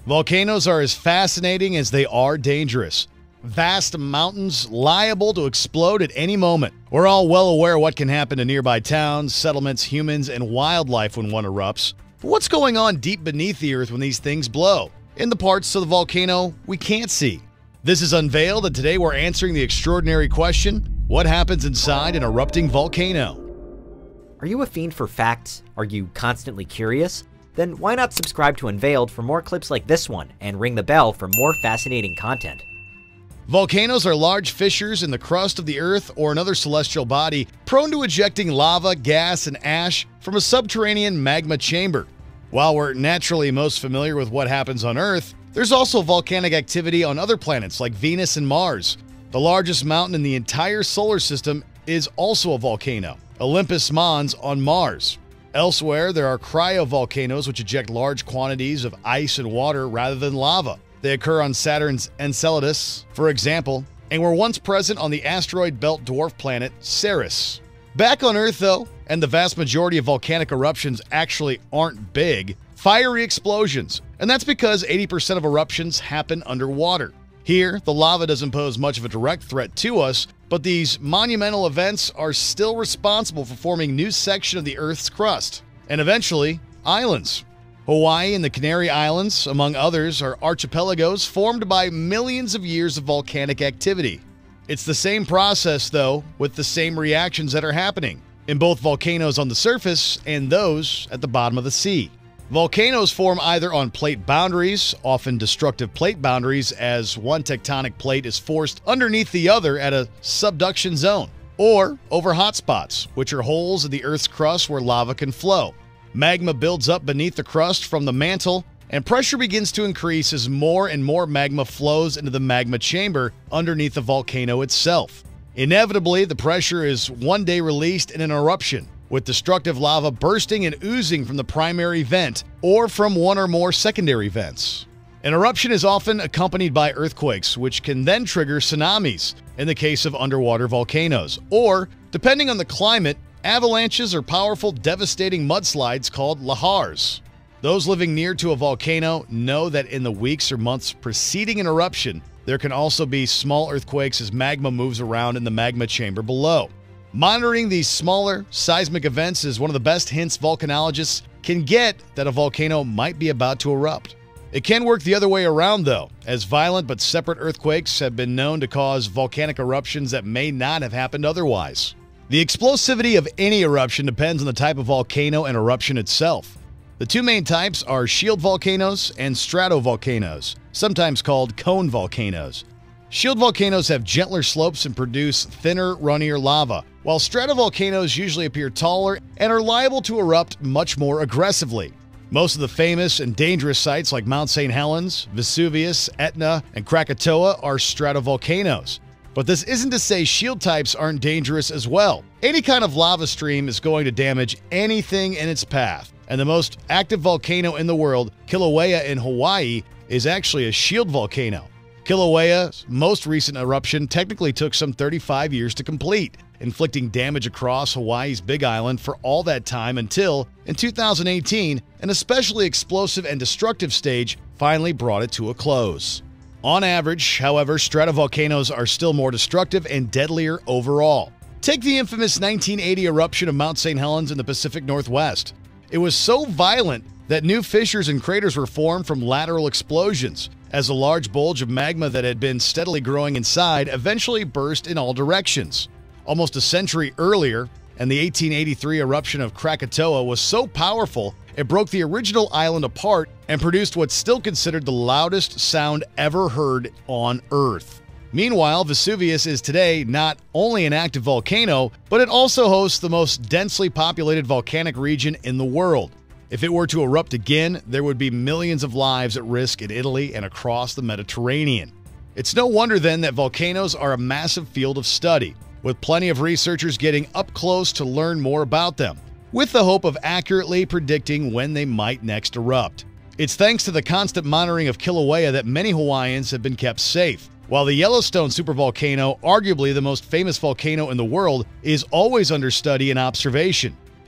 Volcanoes are as fascinating as they are dangerous. Vast mountains liable to explode at any moment. We're all well aware of what can happen to nearby towns, settlements, humans, and wildlife when one erupts. But what's going on deep beneath the earth when these things blow? In the parts of the volcano we can't see. This is Unveiled, and today we're answering the extraordinary question, what happens inside an erupting volcano? Are you a fiend for facts? Are you constantly curious? Then why not subscribe to Unveiled for more clips like this one and ring the bell for more fascinating content. Volcanoes are large fissures in the crust of the Earth or another celestial body prone to ejecting lava, gas, and ash from a subterranean magma chamber. While we're naturally most familiar with what happens on Earth, there's also volcanic activity on other planets like Venus and Mars. The largest mountain in the entire solar system is also a volcano, Olympus Mons on Mars. Elsewhere, there are cryovolcanoes which eject large quantities of ice and water rather than lava. They occur on Saturn's Enceladus, for example, and were once present on the asteroid belt dwarf planet Ceres. Back on Earth, though, and the vast majority of volcanic eruptions actually aren't big, fiery explosions, and that's because 80% of eruptions happen underwater. Here, the lava doesn't pose much of a direct threat to us, but these monumental events are still responsible for forming new section of the Earth's crust, and eventually, islands. Hawaii and the Canary Islands, among others, are archipelagos formed by millions of years of volcanic activity. It's the same process, though, with the same reactions that are happening in both volcanoes on the surface and those at the bottom of the sea. Volcanoes form either on plate boundaries, often destructive plate boundaries as one tectonic plate is forced underneath the other at a subduction zone, or over hotspots, which are holes in the Earth's crust where lava can flow. Magma builds up beneath the crust from the mantle, and pressure begins to increase as more and more magma flows into the magma chamber underneath the volcano itself. Inevitably, the pressure is one day released in an eruption, with destructive lava bursting and oozing from the primary vent or from one or more secondary vents. An eruption is often accompanied by earthquakes, which can then trigger tsunamis in the case of underwater volcanoes, or, depending on the climate, avalanches or powerful, devastating mudslides called lahars. Those living near to a volcano know that in the weeks or months preceding an eruption, there can also be small earthquakes as magma moves around in the magma chamber below. Monitoring these smaller, seismic events is one of the best hints volcanologists can get that a volcano might be about to erupt. It can work the other way around, though, as violent but separate earthquakes have been known to cause volcanic eruptions that may not have happened otherwise. The explosivity of any eruption depends on the type of volcano and eruption itself. The two main types are shield volcanoes and stratovolcanoes, sometimes called cone volcanoes. Shield volcanoes have gentler slopes and produce thinner, runnier lava, while stratovolcanoes usually appear taller and are liable to erupt much more aggressively. Most of the famous and dangerous sites like Mount St. Helens, Vesuvius, Etna, and Krakatoa are stratovolcanoes. But this isn't to say shield types aren't dangerous as well. Any kind of lava stream is going to damage anything in its path, and the most active volcano in the world, Kilauea in Hawaii, is actually a shield volcano. Kilauea's most recent eruption technically took some 35 years to complete, inflicting damage across Hawaii's Big Island for all that time until, in 2018, an especially explosive and destructive stage finally brought it to a close. On average, however, stratovolcanoes are still more destructive and deadlier overall. Take the infamous 1980 eruption of Mount St. Helens in the Pacific Northwest. It was so violent that new fissures and craters were formed from lateral explosions, as a large bulge of magma that had been steadily growing inside eventually burst in all directions. Almost a century earlier, and the 1883 eruption of Krakatoa was so powerful it broke the original island apart and produced what's still considered the loudest sound ever heard on Earth. Meanwhile, Vesuvius is today not only an active volcano, but it also hosts the most densely populated volcanic region in the world. If it were to erupt again, there would be millions of lives at risk in Italy and across the Mediterranean. It's no wonder then that volcanoes are a massive field of study, with plenty of researchers getting up close to learn more about them, with the hope of accurately predicting when they might next erupt. It's thanks to the constant monitoring of Kilauea that many Hawaiians have been kept safe, while the Yellowstone supervolcano, arguably the most famous volcano in the world, is always under study and observation.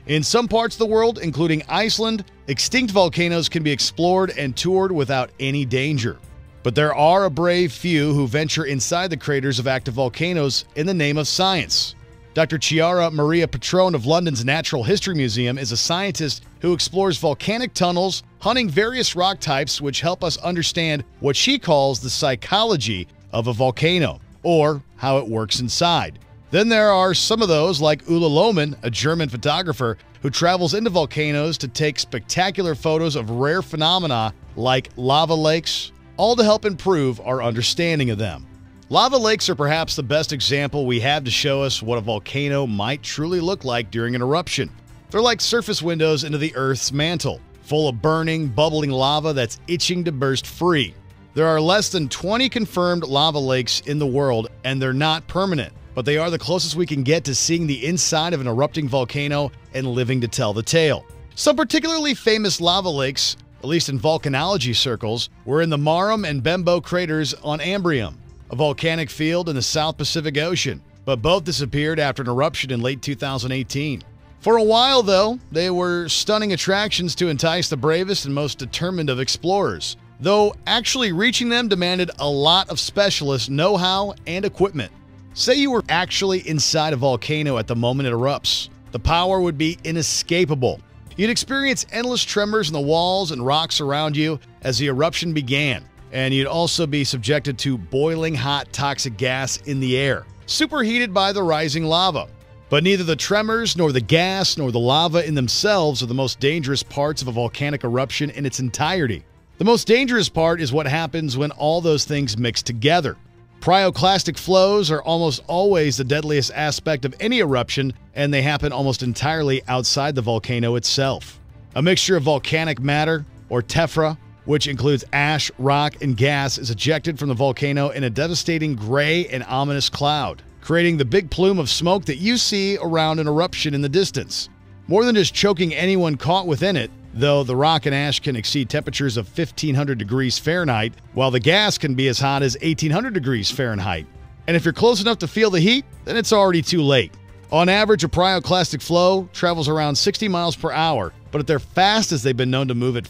In some parts of the world, including Iceland, extinct volcanoes can be explored and toured without any danger. But there are a brave few who venture inside the craters of active volcanoes in the name of science. Dr. Chiara Maria Petrone of London's Natural History Museum is a scientist who explores volcanic tunnels, hunting various rock types which help us understand what she calls the psychology of a volcano, or how it works inside. Then there are some of those like Ulla Lohmann, a German photographer who travels into volcanoes to take spectacular photos of rare phenomena like lava lakes, all to help improve our understanding of them. Lava lakes are perhaps the best example we have to show us what a volcano might truly look like during an eruption. They're like surface windows into the Earth's mantle, full of burning, bubbling lava that's itching to burst free. There are less than 20 confirmed lava lakes in the world, and they're not permanent, but they are the closest we can get to seeing the inside of an erupting volcano and living to tell the tale. Some particularly famous lava lakes, at least in volcanology circles, were in the Marham and Bembo craters on Ambrium, a volcanic field in the South Pacific Ocean, but both disappeared after an eruption in late 2018. For a while, though, they were stunning attractions to entice the bravest and most determined of explorers, though actually reaching them demanded a lot of specialist know-how and equipment. Say you were actually inside a volcano at the moment it erupts. The power would be inescapable. You'd experience endless tremors in the walls and rocks around you as the eruption began, and you'd also be subjected to boiling hot toxic gas in the air, superheated by the rising lava. But neither the tremors, nor the gas, nor the lava in themselves are the most dangerous parts of a volcanic eruption in its entirety. The most dangerous part is what happens when all those things mix together. Pyroclastic flows are almost always the deadliest aspect of any eruption, and they happen almost entirely outside the volcano itself. A mixture of volcanic matter, or tephra, which includes ash, rock, and gas, is ejected from the volcano in a devastating gray and ominous cloud, creating the big plume of smoke that you see around an eruption in the distance. More than just choking anyone caught within it, though the rock and ash can exceed temperatures of 1,500 degrees Fahrenheit, while the gas can be as hot as 1,800 degrees Fahrenheit. And if you're close enough to feel the heat, then it's already too late. On average, a pyroclastic flow travels around 60 miles per hour, but at their fastest they've been known to move at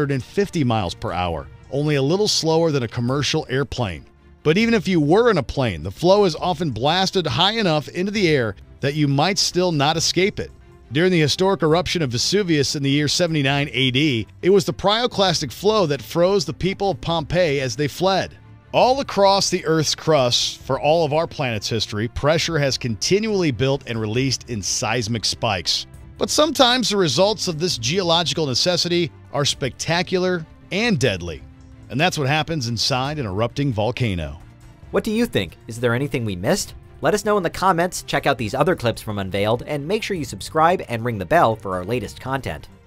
450 miles per hour, only a little slower than a commercial airplane. But even if you were in a plane, the flow is often blasted high enough into the air that you might still not escape it. During the historic eruption of Vesuvius in the year 79 AD, it was the pyroclastic flow that froze the people of Pompeii as they fled. All across the Earth's crust, for all of our planet's history, pressure has continually built and released in seismic spikes. But sometimes the results of this geological necessity are spectacular and deadly. And that's what happens inside an erupting volcano. What do you think? Is there anything we missed? Let us know in the comments, check out these other clips from Unveiled, and make sure you subscribe and ring the bell for our latest content.